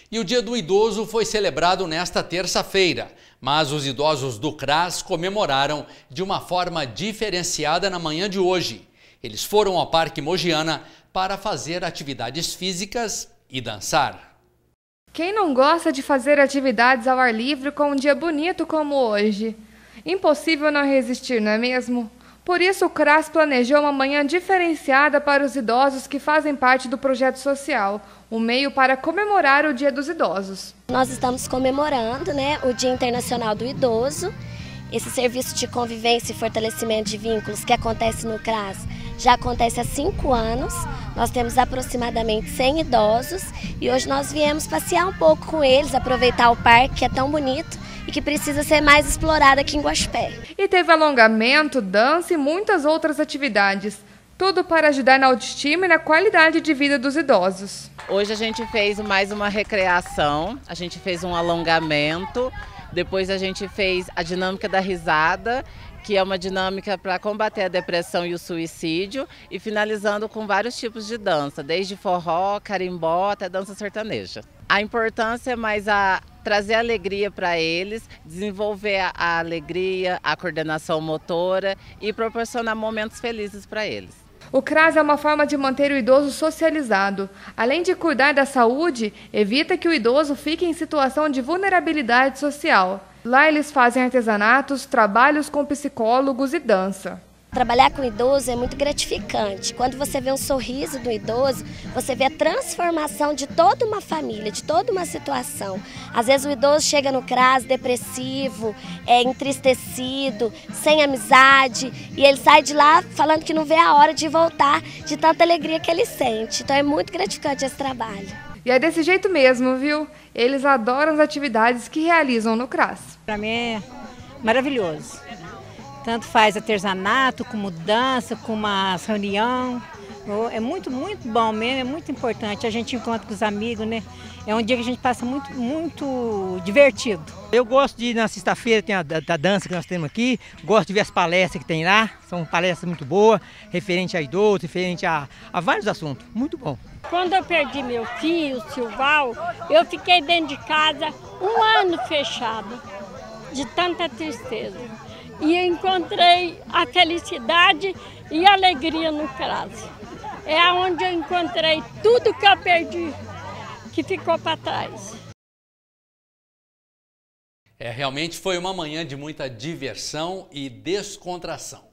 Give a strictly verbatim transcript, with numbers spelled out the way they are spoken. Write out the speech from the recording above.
E o Dia do Idoso foi celebrado nesta terça-feira, mas os idosos do CRAS comemoraram de uma forma diferenciada na manhã de hoje. Eles foram ao Parque Mogiana para fazer atividades físicas e dançar. Quem não gosta de fazer atividades ao ar livre com um dia bonito como hoje? Impossível não resistir, não é mesmo? Por isso, o CRAS planejou uma manhã diferenciada para os idosos que fazem parte do projeto social, um meio para comemorar o Dia dos Idosos. Nós estamos comemorando, né, o Dia Internacional do Idoso. Esse serviço de convivência e fortalecimento de vínculos que acontece no CRAS já acontece há cinco anos. Nós temos aproximadamente cem idosos e hoje nós viemos passear um pouco com eles, aproveitar o parque que é tão bonito e que precisa ser mais explorado aqui em Guaxupé. E teve alongamento, dança e muitas outras atividades. Tudo para ajudar na autoestima e na qualidade de vida dos idosos. Hoje a gente fez mais uma recreação, a gente fez um alongamento, depois a gente fez a dinâmica da risada, que é uma dinâmica para combater a depressão e o suicídio, e finalizando com vários tipos de dança, desde forró, carimbó até dança sertaneja. A importância é mais a trazer alegria para eles, desenvolver a alegria, a coordenação motora e proporcionar momentos felizes para eles. O CRAS é uma forma de manter o idoso socializado. Além de cuidar da saúde, evita que o idoso fique em situação de vulnerabilidade social. Lá eles fazem artesanatos, trabalhos com psicólogos e dança. Trabalhar com o idoso é muito gratificante. Quando você vê um sorriso do idoso, você vê a transformação de toda uma família, de toda uma situação. Às vezes o idoso chega no CRAS depressivo, é, entristecido, sem amizade, e ele sai de lá falando que não vê a hora de voltar de tanta alegria que ele sente. Então é muito gratificante esse trabalho. E é desse jeito mesmo, viu? Eles adoram as atividades que realizam no CRAS. Para mim é maravilhoso. Tanto faz artesanato, como dança, como as reunião. É muito, muito bom mesmo, é muito importante. A gente encontra com os amigos, né? É um dia que a gente passa muito, muito divertido. Eu gosto de ir na sexta-feira, tem a da dança que nós temos aqui. Gosto de ver as palestras que tem lá. São palestras muito boas, referente a idoso, referente a, a vários assuntos. Muito bom. Quando eu perdi meu filho, o Silval, eu fiquei dentro de casa um ano fechado, de tanta tristeza. E encontrei a felicidade e a alegria no CRAS. É onde eu encontrei tudo que eu perdi, que ficou para trás. É, realmente foi uma manhã de muita diversão e descontração.